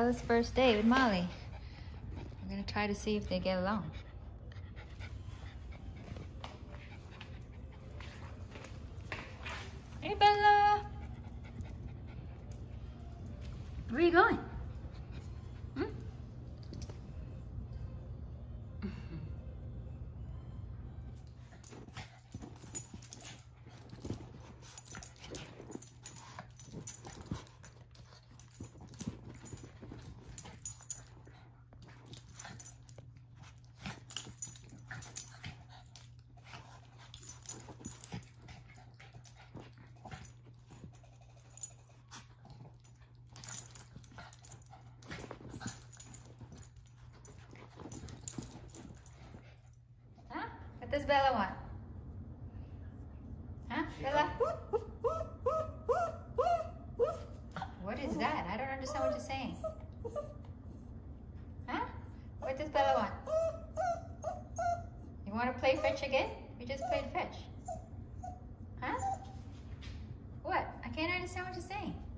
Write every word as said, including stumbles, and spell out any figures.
Bella's first day with Molly. We're gonna try to see if they get along. Hey Bella! Where are you going? Hmm? What does Bella want? Huh, Bella? What is that? I don't understand what you're saying. Huh? What does Bella want? You want to play fetch again? We just played fetch. Huh? What? I can't understand what you're saying.